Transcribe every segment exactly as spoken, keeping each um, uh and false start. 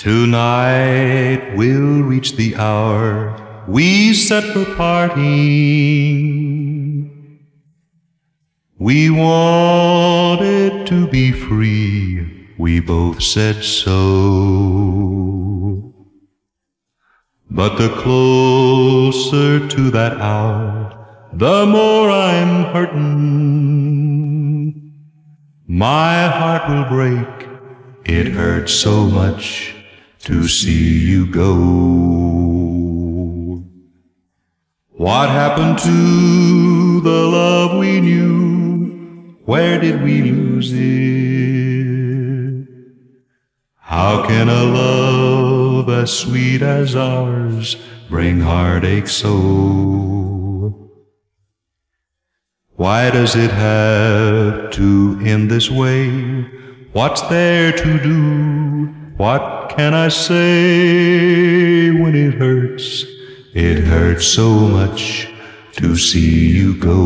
Tonight will reach the hour we set for parting. We wanted to be free, we both said so. But the closer to that hour, the more I'm hurting. My heart will break, it hurts so much to see you go. What happened to the love we knew? Where did we lose it? How can a love as sweet as ours bring heartache so? Why does it have to end this way? What's there to do? What can I say when it hurts? It hurts so much to see you go.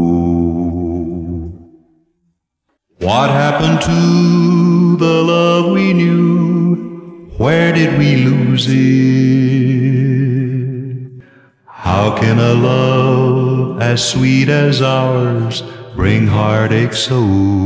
What happened to the love we knew? Where did we lose it? How can a love as sweet as ours bring heartache so?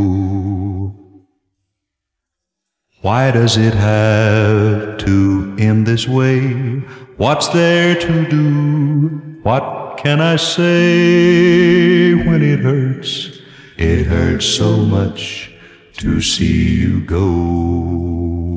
Why does it have to end this way? What's there to do? What can I say when it hurts? It hurts so much to see you go.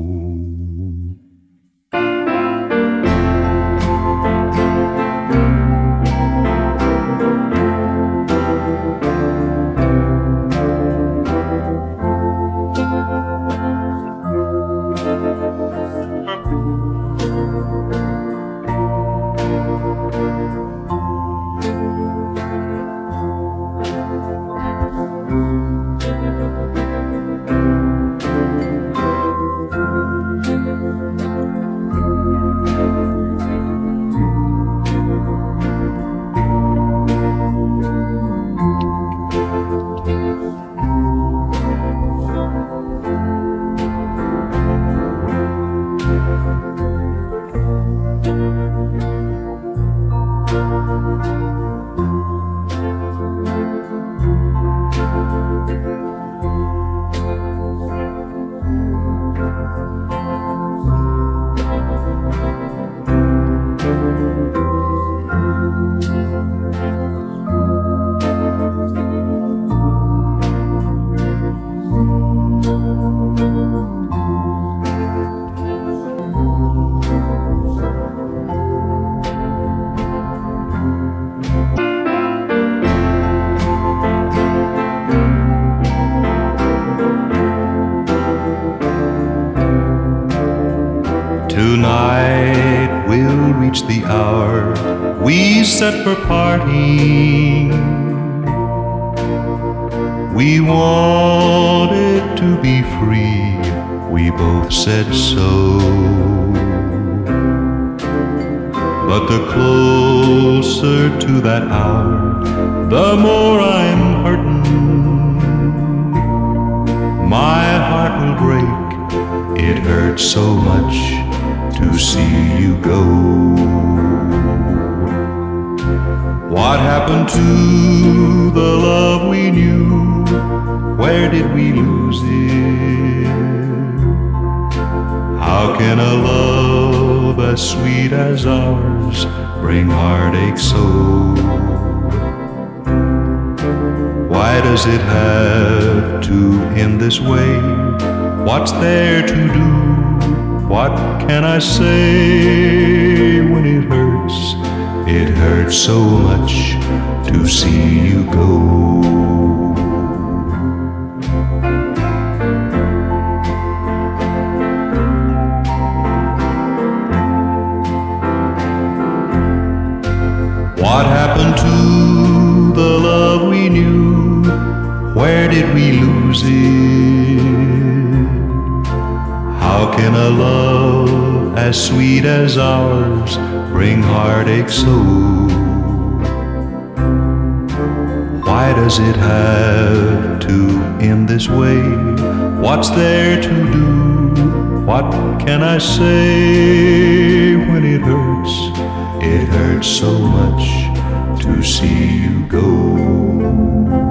Tonight will reach the hour we set for parting. We wanted to be free, we both said so. But the closer to that hour, the more I'm hurting. My heart will break, it hurts so much to see you go. What happened to the love we knew? Where did we lose it? How can a love as sweet as ours bring heartache so? Why does it have to end this way? What's there to do? What can I say when it hurts? It hurts so much to see you go. What happened to the love we knew? Where did we lose it? How can a love as sweet as ours bring heartache so? Why does it have to end this way? What's there to do? What can I say when it hurts? It hurts so much to see you go.